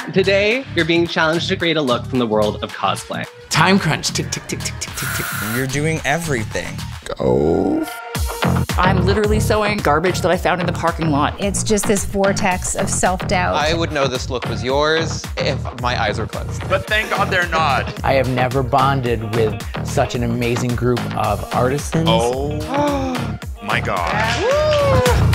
Today, you're being challenged to create a look from the world of cosplay. Time crunch, tick, tick, tick, tick, tick, tick, tick. You're doing everything. Go. I'm literally sewing garbage that I found in the parking lot. It's just this vortex of self-doubt. I would know this look was yours if my eyes were closed. But thank God they're not. I have never bonded with such an amazing group of artisans. Oh my God.